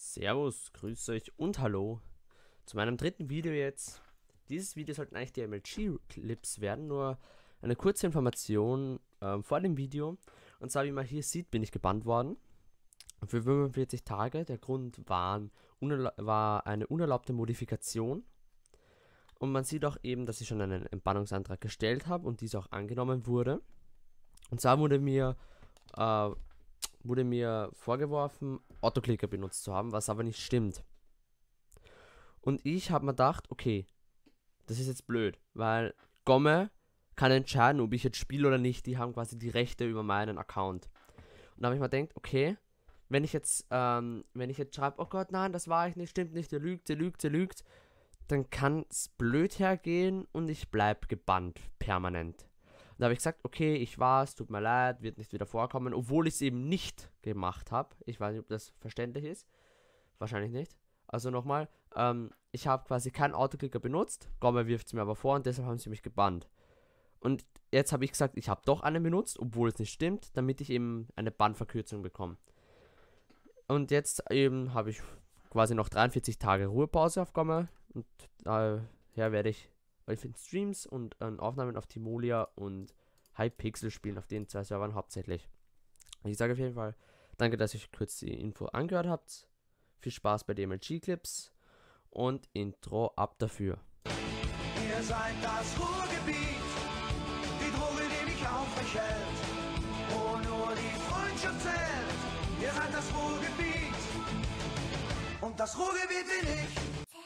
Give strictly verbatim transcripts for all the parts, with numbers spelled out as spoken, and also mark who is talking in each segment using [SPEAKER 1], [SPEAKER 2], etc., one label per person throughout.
[SPEAKER 1] Servus, grüße euch und hallo zu meinem dritten Video jetzt. Dieses Video sollten eigentlich die M L G-Clips werden, nur eine kurze Information ähm, vor dem Video. Und zwar, wie man hier sieht, bin ich gebannt worden für fünfundvierzig Tage. Der Grund waren, war eine unerlaubte Modifikation. Und man sieht auch eben, dass ich schon einen Entbannungsantrag gestellt habe und dies auch angenommen wurde. Und zwar wurde mir äh, wurde mir vorgeworfen, Autoclicker benutzt zu haben, was aber nicht stimmt. Und ich habe mir gedacht, okay, das ist jetzt blöd, weil Gomme kann entscheiden, ob ich jetzt spiele oder nicht. Die haben quasi die Rechte über meinen Account. Und da habe ich mir gedacht, okay, wenn ich jetzt, ähm, wenn ich jetzt schreibe, oh Gott, nein, das war ich nicht, stimmt nicht, der lügt, der lügt, der lügt, dann kann es blöd hergehen und ich bleibe gebannt, permanent. Da habe ich gesagt, okay, ich war's, tut mir leid, wird nicht wieder vorkommen, obwohl ich es eben nicht gemacht habe. Ich weiß nicht, ob das verständlich ist. Wahrscheinlich nicht. Also nochmal, ähm, ich habe quasi keinen Autoclicker benutzt, Gomme wirft es mir aber vor und deshalb haben sie mich gebannt. Und jetzt habe ich gesagt, ich habe doch einen benutzt, obwohl es nicht stimmt, damit ich eben eine Bannverkürzung bekomme. Und jetzt eben habe ich quasi noch dreiundvierzig Tage Ruhepause auf Gomme und daher werde ich in Streams und äh, Aufnahmen auf Timolia und Hypixel spielen, auf den zwei Servern hauptsächlich. Ich sage auf jeden Fall, danke, dass ihr kurz die Info angehört habt. Viel Spaß bei den M L G-Clips und Intro ab dafür.
[SPEAKER 2] Ihr seid das Ruhrgebiet, die Droge, die mich aufwächelt, wo nur die Freundschaft zählt. Ihr seid das Ruhrgebiet und das Ruhrgebiet bin ich.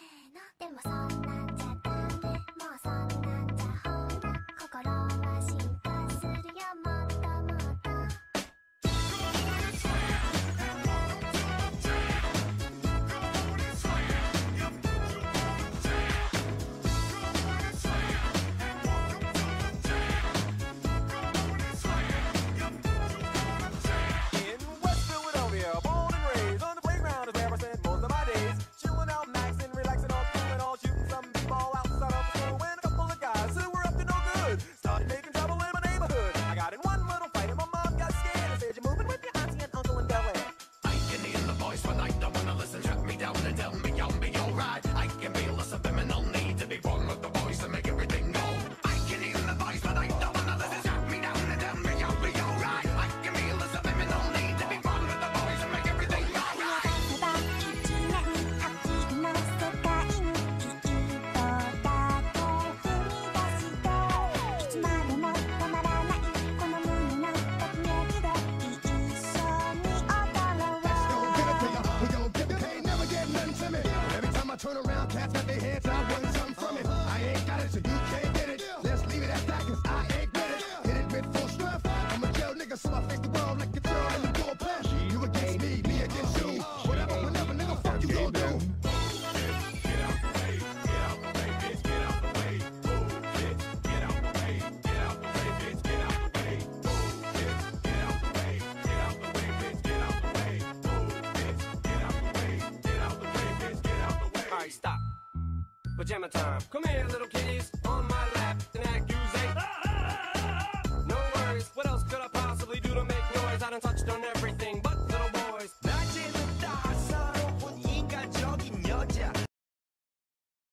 [SPEAKER 3] Turn around, cats got their heads, I want something from it. I ain't got it, so you can't get it. Let's leave it at that, cause I ain't with it. Hit it with full strength. I'm a jail nigga, so I face the world like a girl in the bullpen. You against me, me against you. Whatever, whenever, nigga, fuck you gon' do. Get out the way, get out the way, bitch, get out the way. Move, bitch, get out the way, get out the way, bitch, get out the way. Move, bitch, get out the way, get out the way, bitch, get out the way. Move, bitch, get out the way, get out the way, bitch, get out the way. Alright, stop. Pajama time. Come here, little kitties.